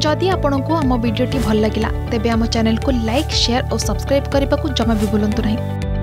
जदि आपंक आम भिडी भल लगा तेब आम चैनल को लाइक शेयर और सब्सक्राइब करने को जमा भी भूलु नहीं।